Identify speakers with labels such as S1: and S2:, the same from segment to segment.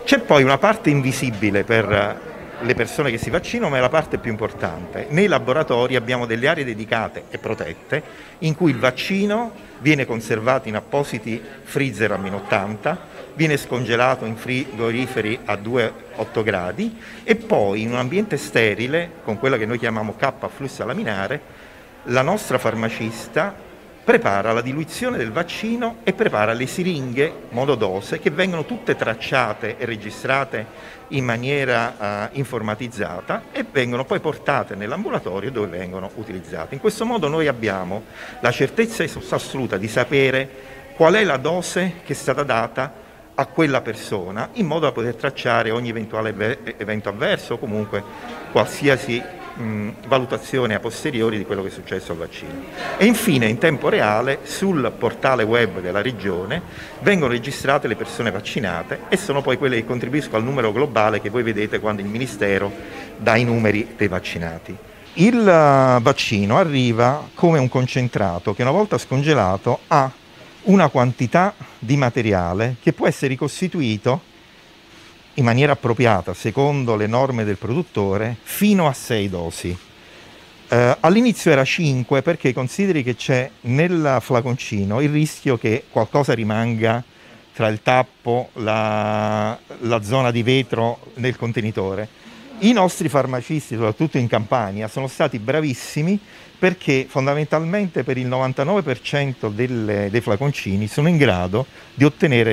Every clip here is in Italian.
S1: C'è poi una parte invisibile per le persone che si vaccinano, ma è la parte più importante. Nei laboratori abbiamo delle aree dedicate e protette in cui il vaccino viene conservato in appositi freezer a -80, viene scongelato in frigoriferi a 2-8 gradi e poi in un ambiente sterile, con quella che noi chiamiamo cappa a flusso laminare, la nostra farmacista prepara la diluizione del vaccino e prepara le siringhe monodose che vengono tutte tracciate e registrate in maniera informatizzata e vengono poi portate nell'ambulatorio dove vengono utilizzate. In questo modo noi abbiamo la certezza assoluta di sapere qual è la dose che è stata data a quella persona, in modo da poter tracciare ogni eventuale evento avverso o comunque qualsiasi valutazione a posteriori di quello che è successo al vaccino. E infine in tempo reale sul portale web della regione vengono registrate le persone vaccinate e sono poi quelle che contribuiscono al numero globale che voi vedete quando il Ministero dà i numeri dei vaccinati. Il vaccino arriva come un concentrato che una volta scongelato ha una quantità di materiale che può essere ricostituito in maniera appropriata, secondo le norme del produttore, fino a 6 dosi. All'inizio era 5 perché consideri che c'è nel flaconcino il rischio che qualcosa rimanga tra il tappo, la zona di vetro nel contenitore. I nostri farmacisti, soprattutto in Campania, sono stati bravissimi perché fondamentalmente per il 99% dei flaconcini sono in grado di ottenere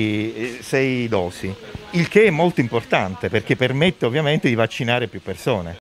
S1: 6 dosi, il che è molto importante perché permette ovviamente di vaccinare più persone.